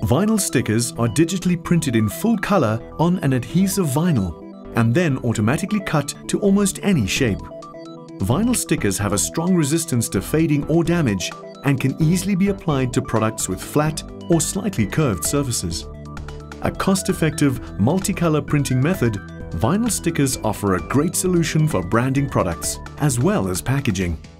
Vinyl stickers are digitally printed in full color on an adhesive vinyl and then automatically cut to almost any shape. Vinyl stickers have a strong resistance to fading or damage and can easily be applied to products with flat or slightly curved surfaces. A cost-effective, multicolor printing method, vinyl stickers offer a great solution for branding products as well as packaging.